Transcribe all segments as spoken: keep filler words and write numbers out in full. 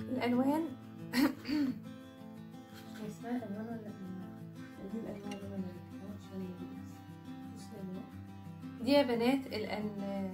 الالوان اسمها الوان ولا انواع؟ دي الالوان اللي انا بحبها عشان بصي الوان دي يا بنات الان.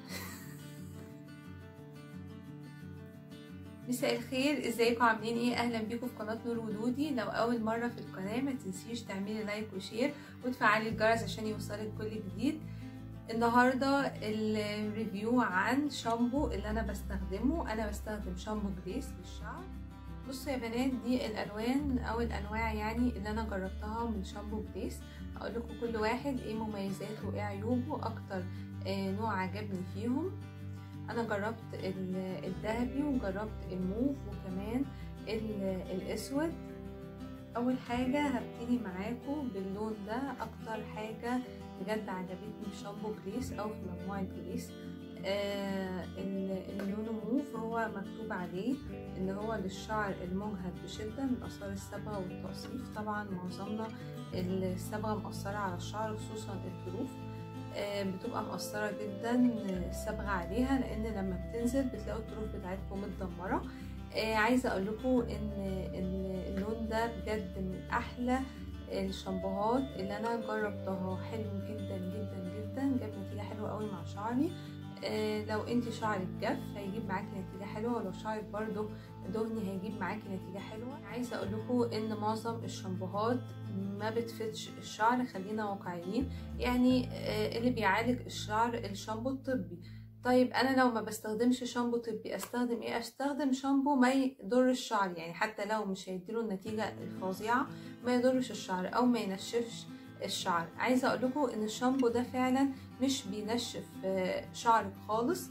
مساء الخير، ازيكم عاملين ايه؟ اهلا بيكم في قناه نور ودودي. لو اول مره في القناه ما تنسيش تعملي لايك وشير وتفعلي الجرس عشان يوصلك كل جديد. النهارده الريفيو عن شامبو اللي انا بستخدمه. انا بستخدم شامبو جريس للشعر. بصوا يا بنات، دي الالوان او الانواع يعني اللي انا جربتها من شامبو جريس. هقول لكم كل واحد ايه مميزاته وايه عيوبه، اكتر نوع عجبني فيهم. انا جربت الذهبي وجربت الموف وكمان الاسود. اول حاجه هبتدي معاكم باللون ده. اكتر حاجه بجد عجبتني في شامبو جريس او في مجموعه جريس آه اللون موف. هو مكتوب عليه ان هو للشعر المجهد بشده من اثار الصبغه والتقصيف. طبعا معظمنا الصبغه مأثره على الشعر خصوصا الطروف، بتبقى مقصرة جدا الصبغة عليها، لان لما بتنزل بتلاقوا الطروف بتاعتكم متدمرة. عايزة اقول لكم ان اللون ده بجد من احلى الشامبوهات اللي انا جربتها. حلو جدا جدا جدا، جاب نتيجة حلوة قوي مع شعري. لو انت شعرك جاف هيجيب معاكي نتيجة حلوة، ولو شعرك برضو دهني هيجيب معاكي نتيجة حلوة. عايزة اقول لكم ان معظم الشامبوهات ما بتفتش الشعر، خلينا واقعيين. يعني اللي بيعالج الشعر الشامبو الطبي. طيب انا لو ما بستخدمش شامبو طبي استخدم ايه؟ استخدم شامبو ما يضر الشعر، يعني حتى لو مش هيديله النتيجة الفظيعة ما يضرش الشعر او ما ينشفش الشعر. عايزه اقول لكم ان الشامبو ده فعلا مش بينشف شعرك خالص،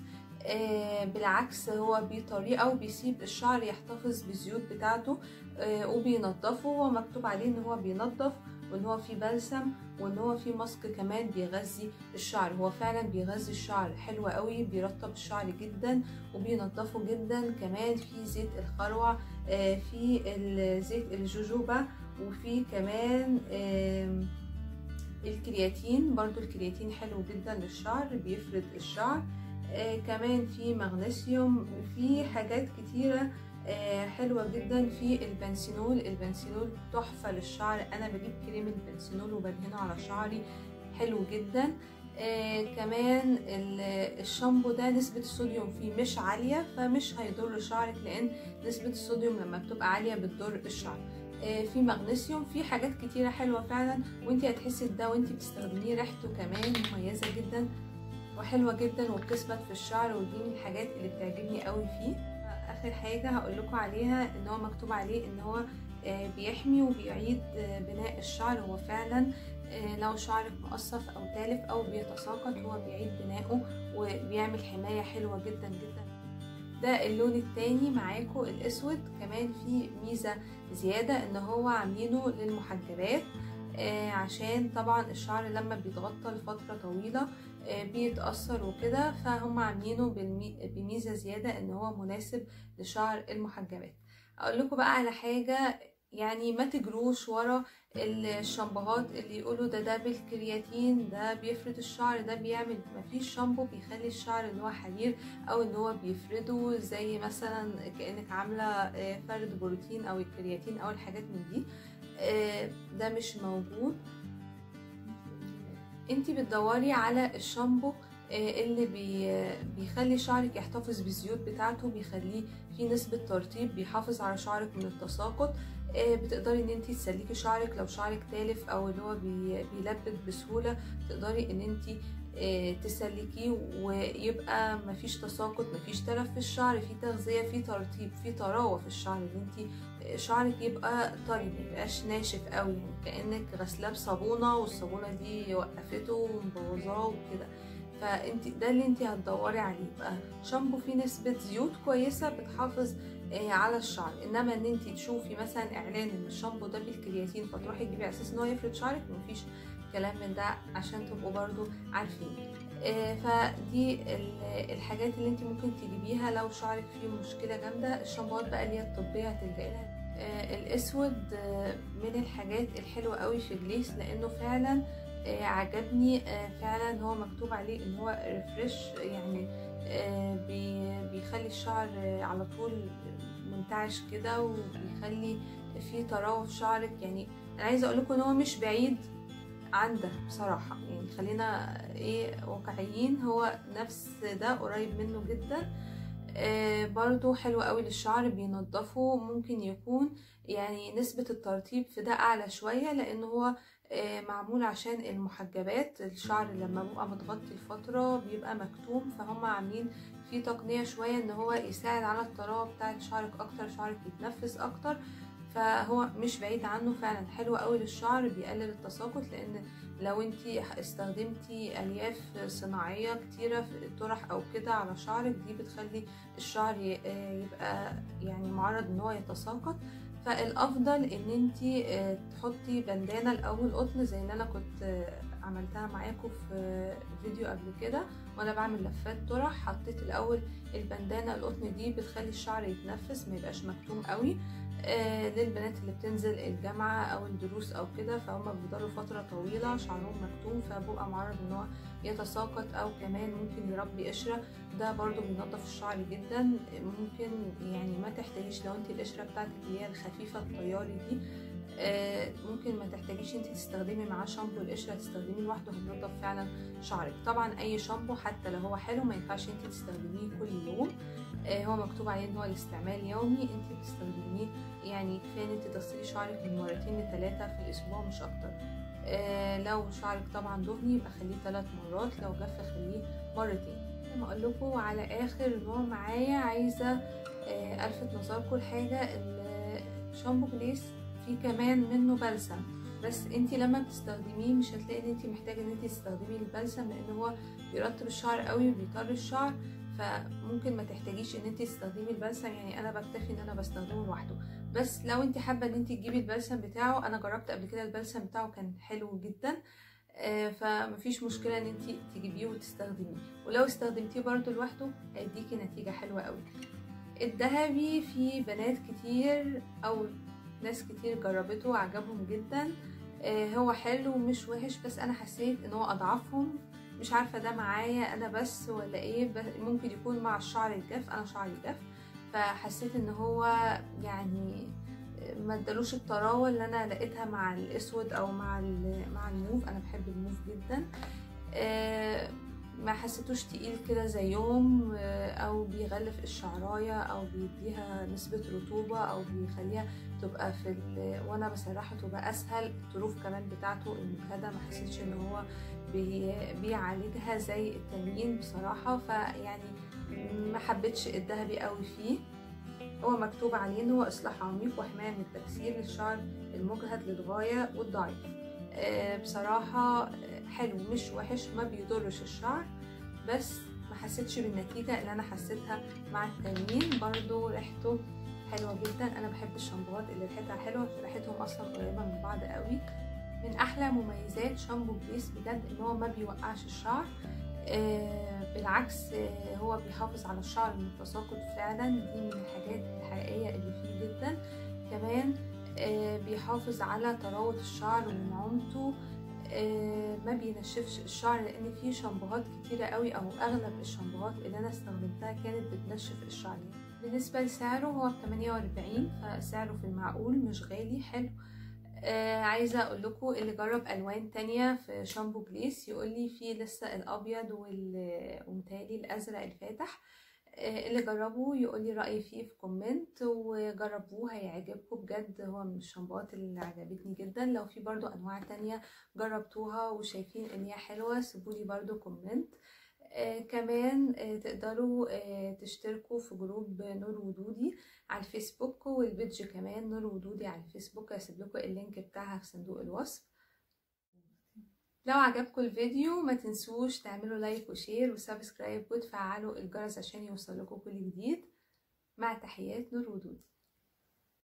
بالعكس هو بطريقه وبيسيب الشعر يحتفظ بالزيوت بتاعته وبينضفه. هو مكتوب عليه ان هو بينضف وان هو فيه بلسم وان هو فيه ماسك كمان بيغذي الشعر. هو فعلا بيغذي الشعر حلو قوي، بيرطب الشعر جدا وبينضفه جدا. كمان في زيت الخروع، في زيت الجوجوبا، وفي كمان الكرياتين. برضو الكرياتين حلو جدا للشعر، بيفرد الشعر. آه كمان في مغنيسيوم، في حاجات كتيرة آه حلوة جدا. في البنسينول، البنسينول تحفة للشعر. انا بجيب كريم البنسينول وبدهنه على شعري، حلو جدا. آه كمان الشامبو ده نسبة الصوديوم فيه مش عالية، فمش هيضر شعرك، لان نسبة الصوديوم لما بتبقى عالية بتضر الشعر. في مغنيسيوم، في حاجات كتيرة حلوة فعلا، وانتي هتحسي ده وانتي بتستخدميه. ريحته كمان مميزة جدا وحلوة جدا وبتثبت في الشعر، ودي من الحاجات اللي بتعجبني قوي فيه. اخر حاجة هقول لكم عليها ان هو مكتوب عليه ان هو بيحمي وبيعيد بناء الشعر. هو فعلا لو شعرك مقصف او تالف او بيتساقط هو بيعيد بنائه وبيعمل حماية حلوة جدا جدا. ده اللون التاني معاكم الاسود. كمان في ميزة زيادة ان هو عاملينه للمحجبات، آه عشان طبعا الشعر لما بيتغطى لفترة طويلة آه بيتأثر وكده، فهم عاملينه بميزة زيادة ان هو مناسب لشعر المحجبات. اقول لكم بقى على حاجة، يعني ما تجروش ورا الشامبوهات اللي يقولوا ده ده بالكرياتين، ده بيفرد الشعر، ده بيعمل. مفيش شامبو بيخلي الشعر اللي هو حرير او ان هو بيفرده زي مثلا كأنك عاملة فرد بروتين او الكرياتين او الحاجات من دي. ده مش موجود. انتي بتدوري على الشامبو اللي بيخلي شعرك يحتفظ بالزيوت بتاعته، بيخليه في نسبة ترطيب، بيحافظ على شعرك من التساقط. بتقدري ان انتي تسلكي شعرك لو شعرك تالف او اللي هو بيلبد بسهولة، تقدري ان انتي تسلكيه ويبقى مفيش تساقط، مفيش تلف في الشعر، في تغذية، في ترطيب، في طراوة في الشعر، ان انتي شعرك يبقى طري ميبقاش ناشف قوي، يعني كأنك غسلاه بصابونة والصابونة دي وقفته ومبوظاه وكده. فانت ده اللي انت هتدوري عليه بقى، شامبو فيه نسبة زيوت كويسة بتحافظ آه على الشعر. انما ان انت تشوفي مثلا اعلان ان الشامبو ده بالكرياتين فتروحي تجيبي على اساس ان هو يفرد شعرك، مفيش كلام من ده، عشان تبقوا برضو عارفين. آه فدي الحاجات اللي انت ممكن تجيبيها لو شعرك فيه مشكلة جامدة. الشامبوات بقى اللي هي الطبية هتلجئي لها. آه الاسود آه من الحاجات الحلوة قوي في جليس، لانه فعلا آه عجبني. آه فعلا هو مكتوب عليه ان هو ريفريش، يعني آه بي بيخلي الشعر آه على طول منتعش كده وبيخلي في طراوه في شعرك. يعني انا عايزه اقول لكم ان هو مش بعيد عن ده بصراحه، يعني خلينا ايه واقعيين، هو نفس ده قريب منه جدا. آه برضو حلو قوي للشعر، بينضفه. ممكن يكون يعني نسبة الترطيب في ده اعلى شوية لان هو آه معمول عشان المحجبات. الشعر لما بيبقى متغطي فترة بيبقى مكتوم، فهم عاملين فيه تقنية شوية ان هو يساعد على الطراوة بتاعت شعرك اكتر، شعرك يتنفس اكتر. فهو مش بعيد عنه، فعلا حلو قوي للشعر، بيقلل التساقط. لان لو انتي استخدمتي الياف صناعيه كتيره في الطرح او كده على شعرك، دي بتخلي الشعر يبقى يعني معرض ان هو يتساقط. فالافضل ان انتي تحطي بندانه الاول قطن زي اللي انا كنت عملتها معاكم في فيديو قبل كده وانا بعمل لفات طرح. حطيت الاول البندانه القطن، دي بتخلي الشعر يتنفس ما يبقاش مكتوم قوي. آه للبنات اللي بتنزل الجامعة او الدروس او كده، فهم بيفضلوا فترة طويلة شعرهم مكتوم، فبقى معرض ان هو يتساقط او كمان ممكن يربي قشرة. ده برضو بينضف الشعر جدا. ممكن يعني ما تحتاجيش لو انت القشرة بتاعتك اللي هي الخفيفة الطياري دي، آه ممكن ما تحتاجيش انت تستخدمي معاه شامبو القشرة، تستخدميه لوحده هينضف فعلا شعرك. طبعا اي شامبو حتى لو هو حلو ما ينفعش انت تستخدميه كل يوم. آه هو مكتوب عليه ان هو الاستعمال يومي، انت بتستخدميه يعني كفايه ان انت تغسلي شعرك من مرتين لثلاثه في الاسبوع مش اكتر. آه لو شعرك طبعا دهني يبقى خليه ثلاث مرات، لو جاف خليه مرتين. زي ما اقول لكم على اخر نوع معايا، عايزه آه الفت نظركم لحاجه. الشامبو بليس فيه كمان منه بلسم، بس انت لما بتستخدميه مش هتلاقي ان انت محتاجه ان انت تستخدمي البلسم، لان هو بيرطب الشعر قوي وبيطر الشعر، فممكن ما تحتاجيش ان انت تستخدمي البلسم. يعني انا بكتفي ان انا بستخدمه لوحده. بس لو انت حابه ان انت تجيبي البلسم بتاعه، انا جربت قبل كده البلسم بتاعه كان حلو جدا، آه فمفيش مشكله ان انت تجيبيه وتستخدميه. ولو استخدمتيه برضو لوحده هيديكي نتيجه حلوه قوي. الذهبي في بنات كتير او ناس كتير جربته وعجبهم جدا. آه هو حلو ومش وحش، بس انا حسيت ان هو اضعفهم. مش عارفه ده معايا انا بس ولا ايه، ممكن يكون مع الشعر الجاف، انا شعري جاف، فحسيت ان هو يعني ما ادالوش الطراوه اللي انا لقيتها مع الاسود او مع مع الموف. انا بحب الموف جدا. آه ما حسيتوش تقيل كده زيهم، او بيغلف الشعرايه او بيديها نسبه رطوبه او بيخليها تبقى في ال... وانا بسرحها تبقى اسهل. الطروف كمان بتاعته المجهده ما حسيتش ان هو بي... بيعالجها زي التانيين بصراحه. فيعني ما حبيتش الذهبي قوي فيه. هو مكتوب عليه ان هو اصلاح عميق وحمايه من التكسير للشعر المجهد للغايه والضعيف. أه بصراحه حلو مش وحش، ما بيضرش الشعر، بس ما حسيتش بالنتيجه اللي انا حسيتها مع التانيين. برضو ريحته حلوه جدا. انا بحب الشامبوهات اللي ريحتها حلوه، ريحتهم اصلا قريبه من بعض قوي. من احلى مميزات شامبو بليس بجد ان هو ما بيوقعش الشعر، آه بالعكس آه هو بيحافظ على الشعر من التساقط فعلا. دي من الحاجات الحقيقيه اللي فيه جدا. كمان آه بيحافظ على طراوه الشعر ونعومته. آه ما بينشفش الشعر، لان في شامبوهات كتيره قوي او اغلب الشامبوهات اللي انا استخدمتها كانت بتنشف الشعر. بالنسبه لسعره هو ب ثمانية وأربعين، فسعره في المعقول مش غالي، حلو. آه عايزه اقول لكم اللي جرب الوان تانية في شامبو بليس يقول لي في لسه الابيض ومتهيألي الازرق الفاتح. آه اللي جربوه يقول لي رايه فيه في كومنت، وجربوه هيعجبكم بجد. هو من الشامبوات اللي عجبتني جدا. لو في برضو انواع تانية جربتوها وشايفين ان هي حلوه سيبولي برضو كومنت. آه كمان آه تقدروا آه تشتركوا في جروب نور ودودي على الفيسبوك، والبيدج كمان نور ودودي على الفيسبوك. هسيب لكم اللينك بتاعها في صندوق الوصف. لو عجبكم الفيديو ما تنسوش تعملوا لايك وشير وسبسكرايب وتفعلوا الجرس عشان يوصل لكم كل جديد. مع تحيات نور ودودي.